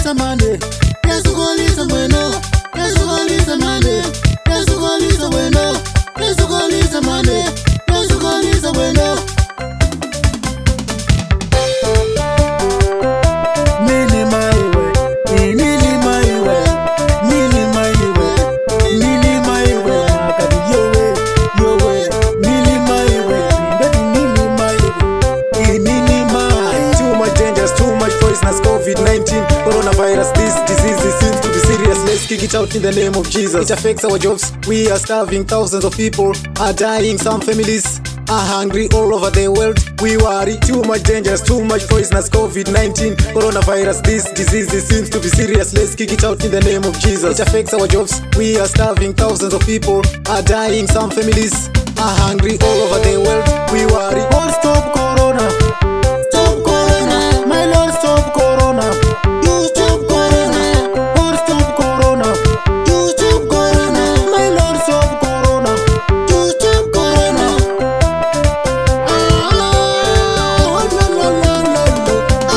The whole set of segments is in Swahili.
goliza mane. Yesu goliza bueno. Yesu goliza mane. Yesu goliza bueno. Yesu goliza mane. Yesu goliza bueno. COVID-19, coronavirus, this disease seems to be serious. Let's kick it out in the name of Jesus. It affects our jobs. We are starving. Thousands of people are dying. Some families are hungry all over the world. We worry. Too much dangerous, too much poisonous. COVID-19, coronavirus, this disease seems to be serious. Let's kick it out in the name of Jesus. It affects our jobs. We are starving. Thousands of people are dying. Some families are hungry all over the world. We worry. Oh, stop corona. Stop corona. My Lord, stop corona. You stop corona. Oh, stop corona. You stop corona. My Lord, stop corona. You stop corona. Oh, la la la la la.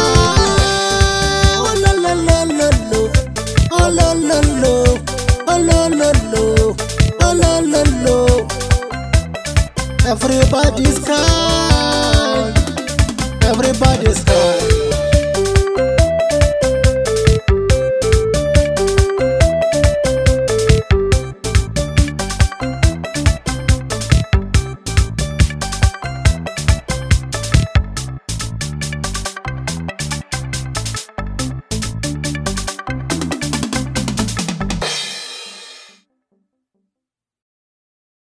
Oh, la la la la la. Oh, la la la. Oh, la la la. Oh, la la la. Everybody's crying. Everybody's crying.